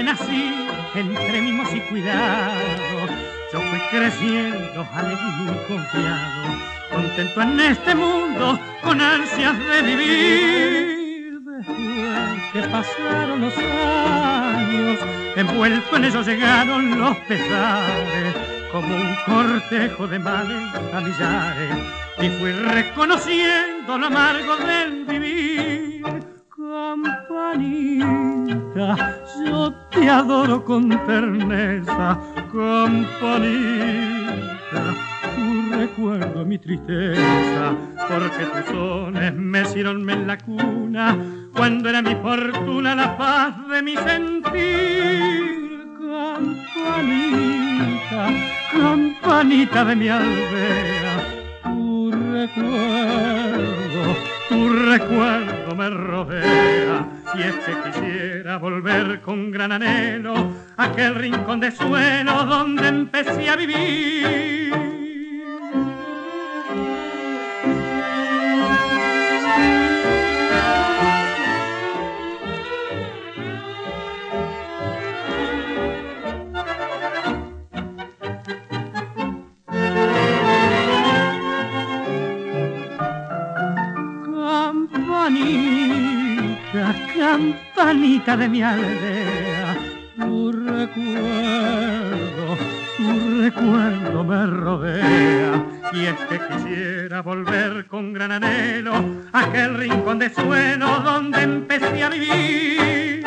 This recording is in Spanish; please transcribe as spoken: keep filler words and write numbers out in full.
nací entre mimos y cuidados, yo fui creciendo alegre y muy confiado, contento en este mundo, con ansias de vivir. Después que pasaron los años, envuelto en ellos llegaron los pesares, como un cortejo de males a millares, y fui reconociendo lo amargo del vivir. Campanita, yo te adoro con terneza, campanita, tu recuerdo mi tristeza, porque tus sones me hicieronme en la cuna, cuando era mi fortuna la paz de mi sentir. Campanita, campanita de mi aldea, tu recuerdo, tu recuerdo me rodea, y es que quisiera volver con gran anhelo a aquel rincón de suelo donde empecé a vivir. Campanita, campanita de mi aldea, tu recuerdo, tu recuerdo me rodea, y es que quisiera volver con gran anhelo a aquel rincón de suelo donde empecé a vivir.